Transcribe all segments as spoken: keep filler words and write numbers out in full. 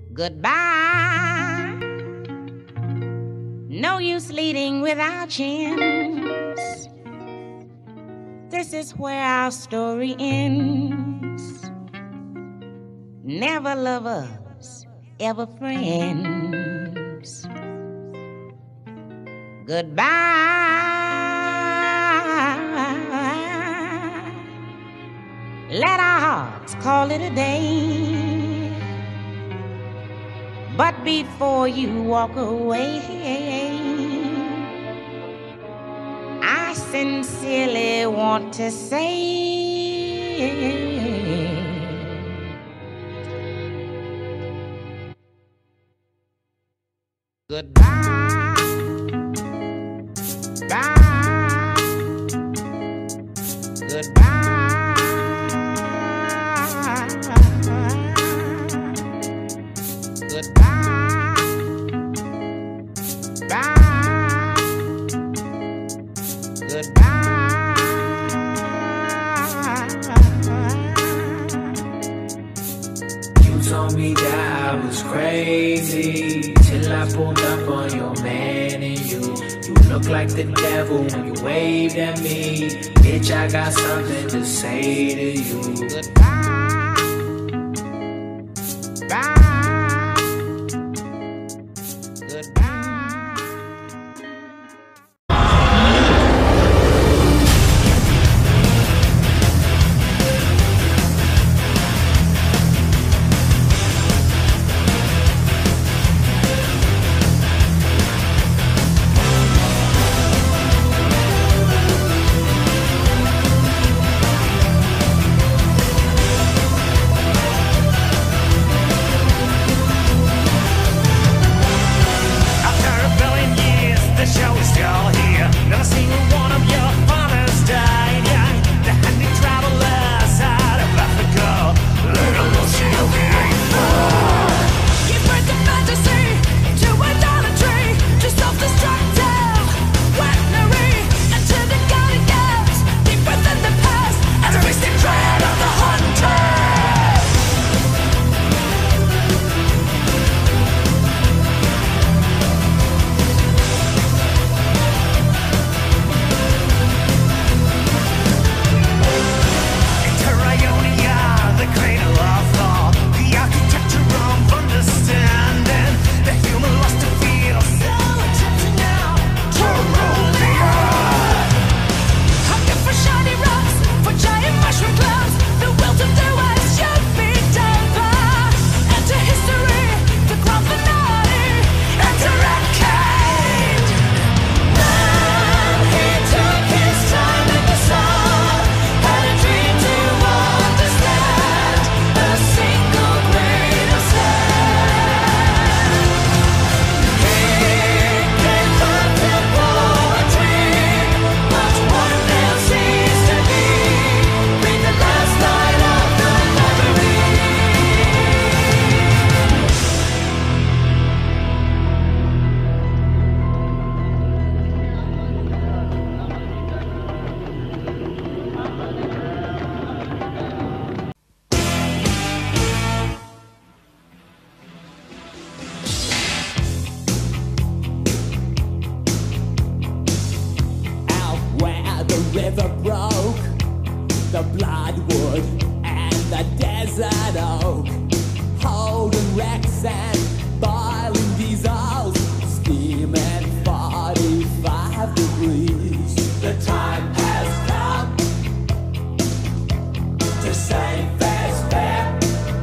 Goodbye. No use leading without chance. This is where our story ends. Never lovers, ever friends. Goodbye. Let our hearts call it a day. But before you walk away, I sincerely want to say goodbye. Bye. Goodbye. Goodbye. Bye. Goodbye. You told me that I was crazy till I pulled up on your man and you. You look like the devil when you waved at me. Bitch, I got something to say to you. Goodbye. Bye. river broke, the bloodwood and the desert oak, holding wrecks and boiling diesels, steaming forty-five degrees. The time has come to save fair's fair,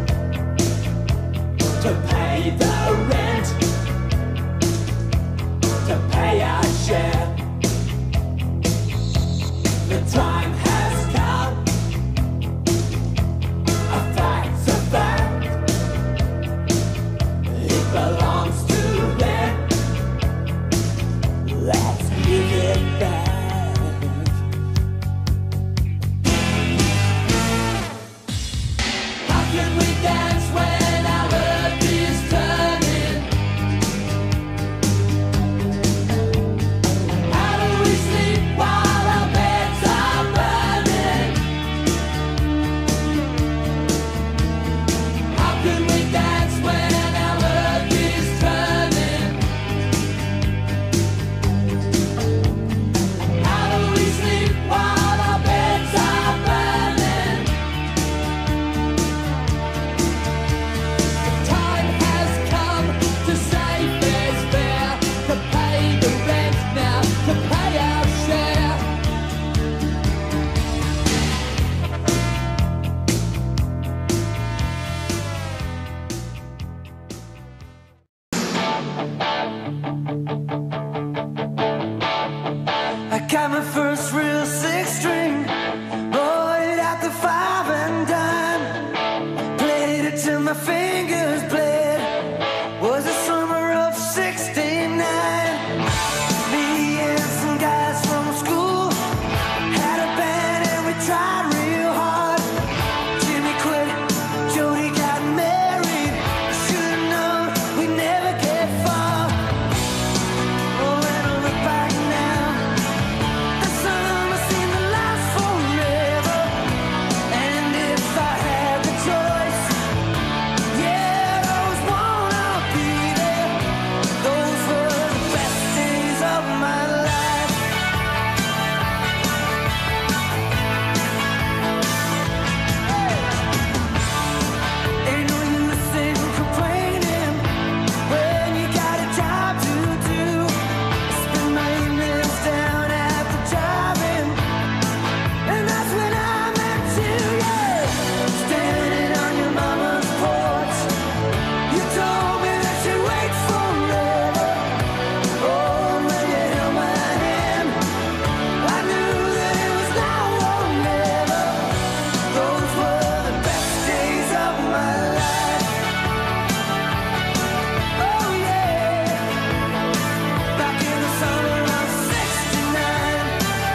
to pay the rent, to pay our share. The time has come, a fact's a fact, it belongs to them, let's give it back. How can we dance when our earth is turning? How do we sleep while our beds are burning? How can we dance when our my fingers bled. Was the summer of sixty-nine. Me and some guys from school had a band and we tried real hard. Jimmy quit, Jody got married. Should've known we'd never get far. Oh, when I look back now, the summer seemed to last forever. And if I had the choice, yeah, I always wanna be there. Those were the best days of my life. Ain't no use in complaining when you got a job to do. Spend my evenings down at the drive-in, and that's when I met you, yeah. Standing on your mama's porch, you told me that you'd wait forever. Oh, when you held my hand, I knew that it was now or never. Those were the best days of my life. Oh, yeah. Back in the summer of sixty-nine.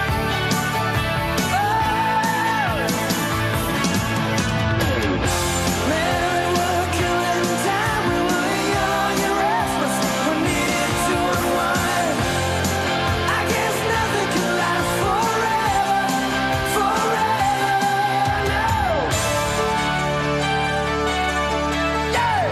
Man, we were killing time. We were young and restless. We needed to unwind. I guess nothing can last forever, forever, no. Yeah.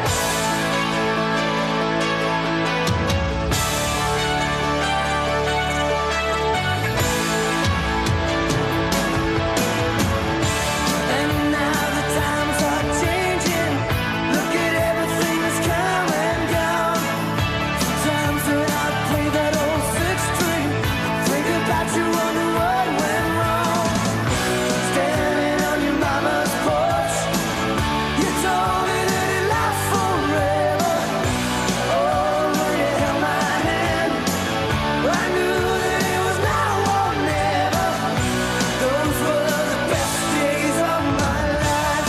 And now the times are changing. Look at everything that's come and gone. Sometimes when I play that old six string, think about you, wonder what went wrong. Standing on your mama's porch, you told me that it lasts forever. Oh, when you held my hand, I knew that it was now or never. Those were the best days of my life.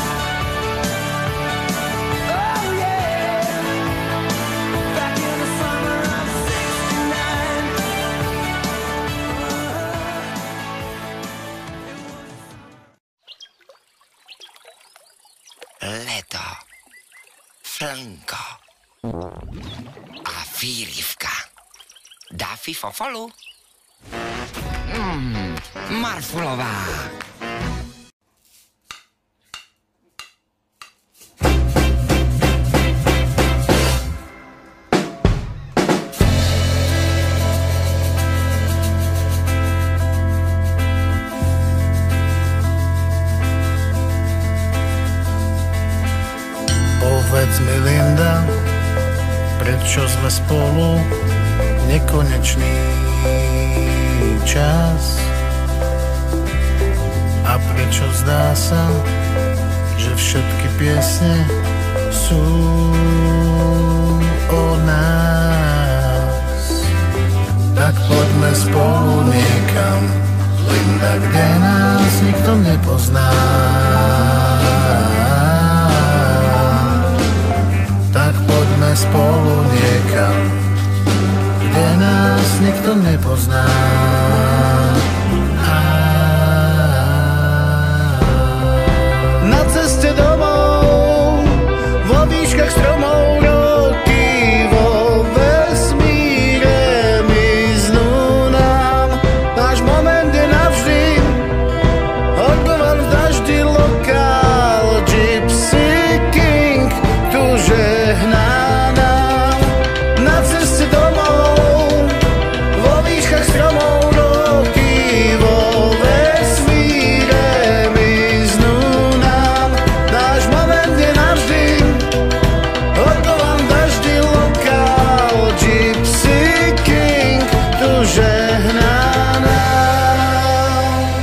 Oh, yeah. Back in the summer of sixty-nine. Leto, Franko a Firivka. Daffy Fofolu. Mmm, Marfulová. Povedz mi, Linda, prečo sme spolu nekonečný čas? A prečo zdá sa, že všetky piesne sú o nás? Tak poďme spolu niekam, Linda, kde nás nikto nepozná. Tak poďme spolu niekam, kde nás nikto nepozná. Na ceste domov, vo výškach stromov roky, vo vesmíre miznú nám. Náš moment je navždy, odplval v daždi lokál. Gypsy King tu žehná nám. Na ceste domov, vo výškach stromov roky, vo vesmíre miznú nám. Náš moment je navždy, odplval v daždi lokál. Gypsy King tu žehná nám.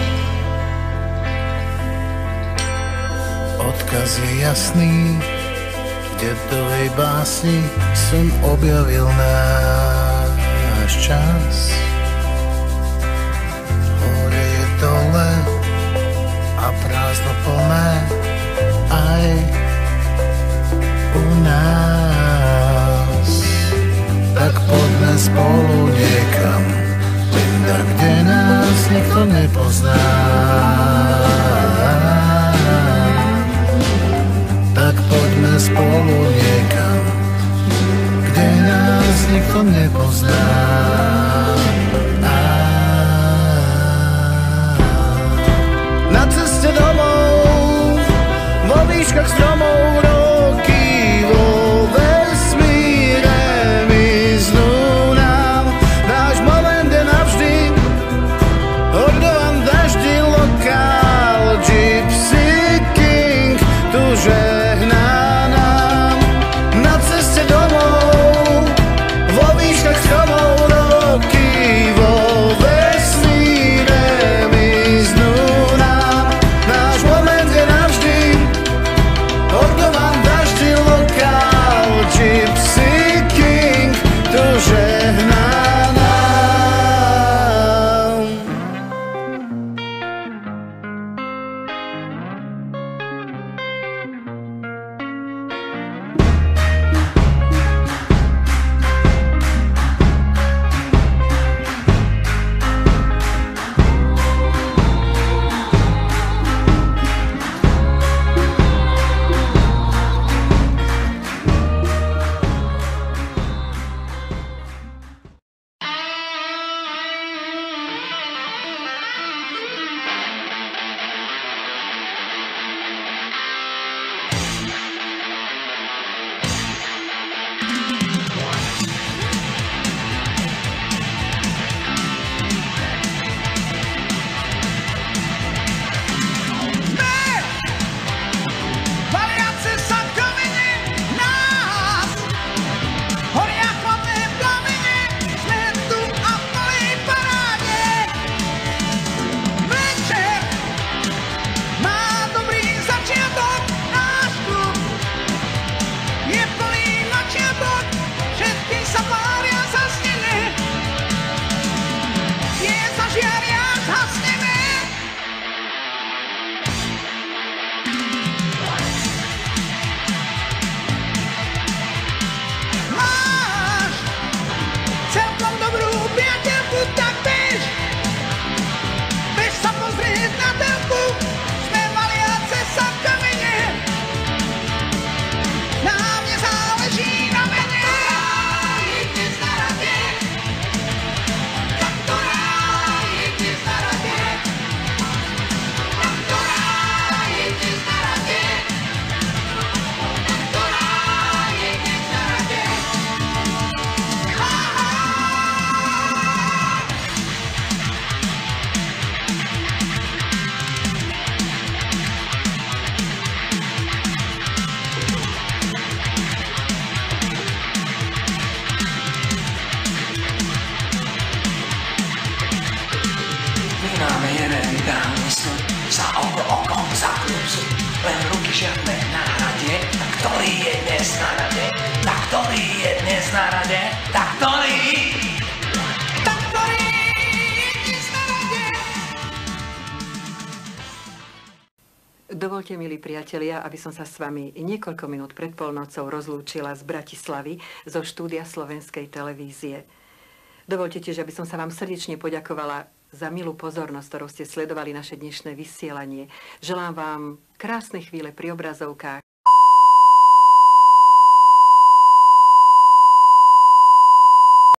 Odkaz je jasný, v dedovej básni som objavil náš čas. Hore je dole a prázdno plné, aj sám nepoznám. Na ceste domov, vo výškach stromov roky, vo vesmíre miznú nám. Náš moment je navždy hordovan daždi lokál. Gypsy King tu žehná nám. Na ceste domov, vo výškach stromov roky, vo vesmíre miznú nám. Náš moment je navždy hordovan daždi lokál. Gypsy King tu žehná nám. Máme jeden ideálny sud, za oko okom zakľúb súd. Len ruky žiadne na rade, tak ktorý je dnes na rade? Tak ktorý je dnes na rade? Tak ktorý? Tak ktorý je dnes na rade? Dovolte, milí priatelia, aby som sa s vami niekoľko minút pred polnocou rozlúčila z Bratislavy, zo štúdia Slovenskej televízie. Dovolte tiež, aby som sa vám srdečne poďakovala za milú pozornosť, ktorou ste sledovali naše dnešné vysielanie. Želám vám krásne chvíle pri obrazovkách